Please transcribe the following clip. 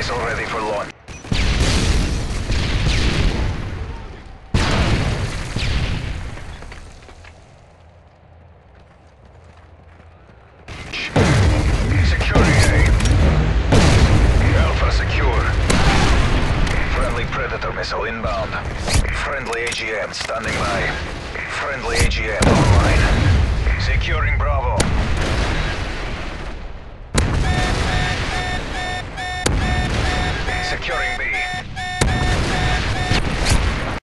missile ready for launch. Securing A. Alpha secure. Friendly Predator missile inbound. Friendly AGM standing by. Friendly AGM online. Securing Bravo.